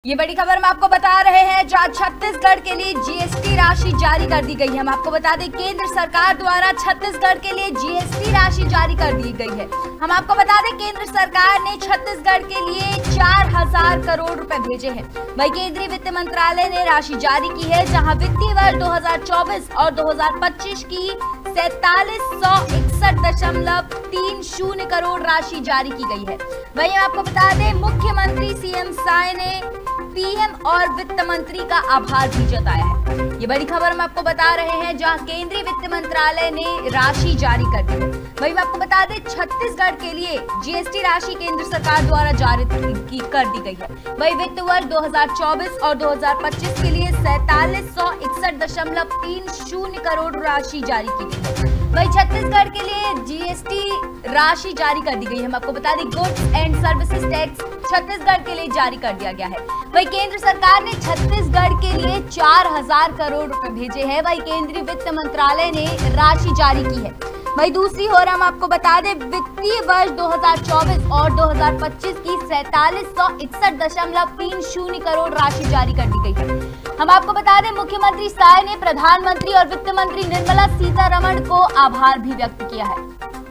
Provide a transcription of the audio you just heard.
ये बड़ी खबर हम आपको बता रहे हैं, जहां छत्तीसगढ़ के लिए जीएसटी राशि जारी कर दी गई है। हम आपको बता दें, केंद्र सरकार द्वारा छत्तीसगढ़ के लिए जीएसटी राशि जारी कर दी गई है। हम आपको बता दें, केंद्र सरकार ने छत्तीसगढ़ के लिए 4000 करोड़ रुपए भेजे हैं। वही केंद्रीय वित्त मंत्रालय ने राशि जारी की है, जहां वित्तीय वर्ष 2024 और 2025 की 4761.30 करोड़ राशि जारी की गई है। वहीं आपको बता दें, मुख्यमंत्री सीएम साय ने पीएम और वित्त मंत्री का आभार भी जताया है। ये बड़ी खबर हम आपको बता रहे हैं, जहां केंद्रीय वित्त मंत्रालय ने राशि जारी कर दी है। वहीं आपको बता दें, छत्तीसगढ़ के लिए जीएसटी राशि केंद्र सरकार द्वारा जारी कर दी गई है। वही वित्त वर्ष 2024 और 2025 के लिए 4761.30 करोड़ राशि जारी की गई है। वही छत्तीसगढ़ के लिए जीएसटी राशि जारी कर दी गई है। हम आपको बता दें, goods and services tax Chhattisgarh के लिए जारी कर दिया गया है। वही केंद्र सरकार ने छत्तीसगढ़ के लिए 4000 करोड़ रुपए भेजे हैं। वही केंद्रीय वित्त मंत्रालय ने राशि जारी की है। वही दूसरी ओर हम आपको बता दें, वित्तीय वर्ष 2024 और 2025 की 4761.30 करोड़ राशि जारी कर दी गई है। हम आपको बता दें, मुख्यमंत्री साय ने प्रधानमंत्री और वित्त मंत्री निर्मला सीतारमण को आभार भी व्यक्त किया है।